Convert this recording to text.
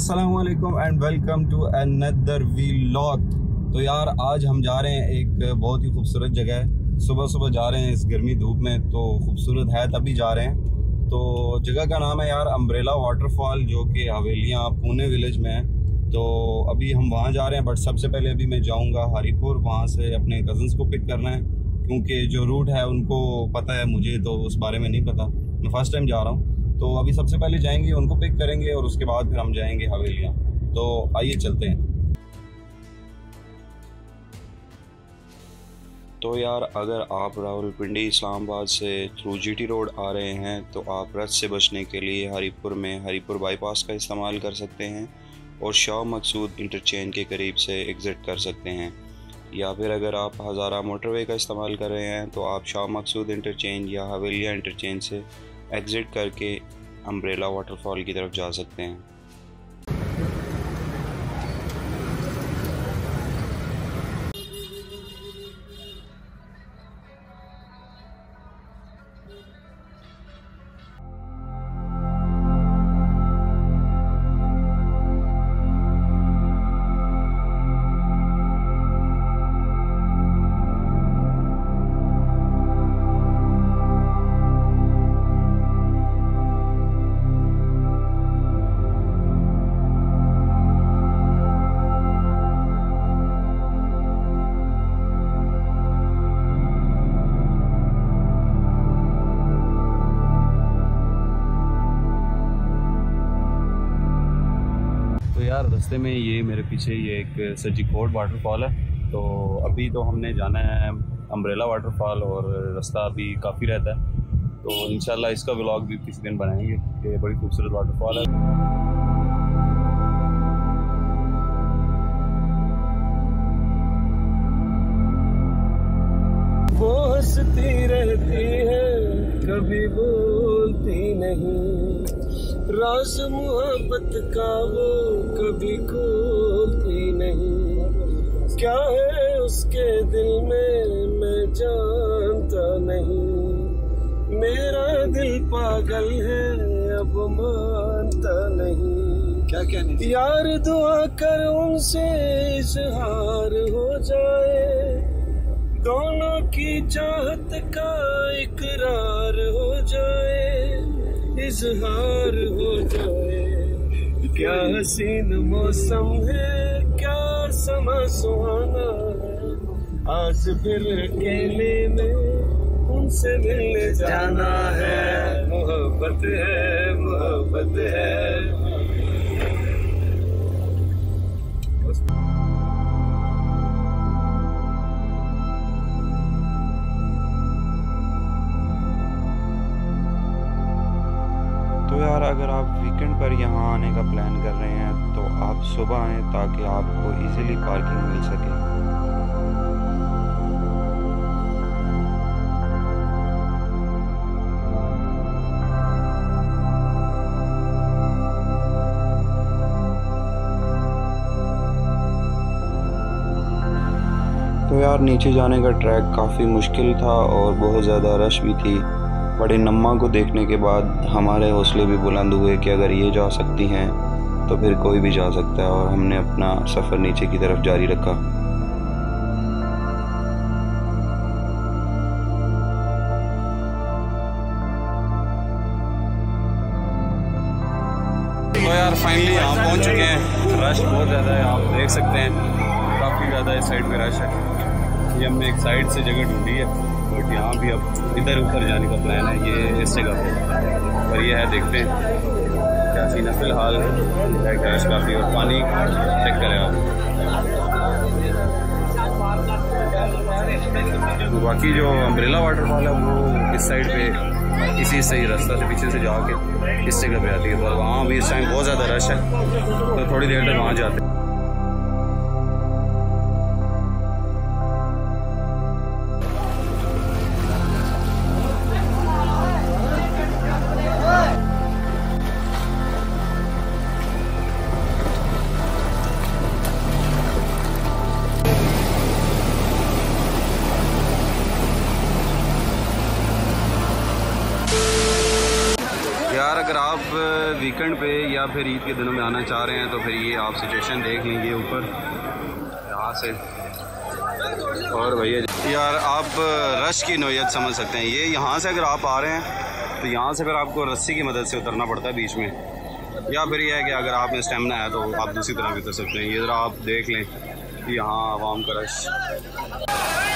अस्सलाम वालेकुम and welcome to another vlog. तो यार आज हम जा रहे हैं एक बहुत ही खूबसूरत जगह है। सुबह सुबह जा रहे हैं इस गर्मी धूप में, तो खूबसूरत है तभी जा रहे हैं। तो जगह का नाम है यार अम्ब्रेला वाटरफॉल, जो कि हवेलियाँ पुणे विलेज में है। तो अभी हम वहाँ जा रहे हैं, बट सबसे पहले अभी मैं जाऊँगा हरिपुर, वहाँ से अपने कज़न्स को पिक करना है, क्योंकि जो रूट है उनको पता है, मुझे तो उस बारे में नहीं पता, मैं फ़र्स्ट टाइम जा रहा हूँ। तो अभी सबसे पहले जाएंगे, उनको पिक करेंगे और उसके बाद फिर हम जाएंगे हवेलियाँ। तो आइए चलते हैं। तो यार अगर आप रावलपिंडी इस्लामाबाद से थ्रू जीटी रोड आ रहे हैं तो आप रश से बचने के लिए हरिपुर में हरिपुर बाईपास का इस्तेमाल कर सकते हैं और शाह मकसूद इंटरचेंज के करीब से एग्ज़िट कर सकते हैं। या फिर अगर आप हज़ारा मोटरवे का इस्तेमाल कर रहे हैं तो आप शाह मकसूद इंटरचेंज या हवेलिया इंटरचेंज से एग्ज़िट करके अम्ब्रेला वाटरफॉल की तरफ जा सकते हैं। यार रास्ते में ये मेरे पीछे ये एक सज्जीकोट वाटरफॉल है। तो अभी तो हमने जाना है अम्ब्रेला वाटरफॉल और रास्ता अभी काफ़ी रहता है, तो इंशाल्लाह इसका व्लॉग भी किसी दिन बनाएंगे। ये बड़ी खूबसूरत वाटरफॉल है। वो हंसती रहती है, कभी बोलती नहीं, राज मोहब्बत का वो कभी खोलती नहीं। क्या है उसके दिल में मैं जानता नहीं, मेरा दिल पागल है अब मानता नहीं। क्या कहने यार दुआ कर उनसे इजहार हो जाए, दोनों की चाहत का इकरार हो जाए, इजहार हो जाए। क्या हसीन मौसम है, क्या समा सुहाना है, आज फिर अकेले में उनसे मिलने जाना है। मोहब्बत है, मोहब्बत है। तो यार अगर आप वीकेंड पर यहाँ आने का प्लान कर रहे हैं तो आप सुबह आएँ ताकि आपको इजीली पार्किंग मिल सके। तो यार नीचे जाने का ट्रैक काफ़ी मुश्किल था और बहुत ज़्यादा रश भी थी। बड़े नम्मा को देखने के बाद हमारे हौसले भी बुलंद हुए कि अगर ये जा सकती हैं तो फिर कोई भी जा सकता है, और हमने अपना सफ़र नीचे की तरफ जारी रखा। तो यार फाइनली यहाँ पहुँच चुके हैं। रश बहुत ज़्यादा है, आप देख सकते हैं, काफ़ी ज़्यादा इस साइड पे रश है। ये हमने एक साइड से जगह ढूंढी है, बट यहाँ भी अब इधर ऊपर जाने का प्लान है, ये इस जगह पे। और ये है, देखते हैं क्या सीन है। फिलहाल है रश काफ़ी, और पानी चेक करें आप। बाकी जो अम्ब्रेला वाटरफॉल है वो इस साइड पे इसी सही रास्ता से पीछे से जाके इस जगह पे आती है। तो वहाँ भी इस टाइम बहुत ज़्यादा रश है, तो थोड़ी देर तक वहाँ जाते हैं। अगर आप वीकेंड पे या फिर ईद के दिनों में आना चाह रहे हैं तो फिर ये आप सिचुएशन देख लीजिए ऊपर यहाँ से। और भैया यार आप रश की नौयत समझ सकते हैं। ये यहाँ से अगर आप आ रहे हैं तो यहाँ से फिर आपको रस्सी की मदद से उतरना पड़ता है बीच में, या फिर यह है कि अगर आप में स्टेमिना है तो आप दूसरी तरफ भी उतर सकते हैं। ये ज़रा आप देख लें यहाँ आवाम का रश।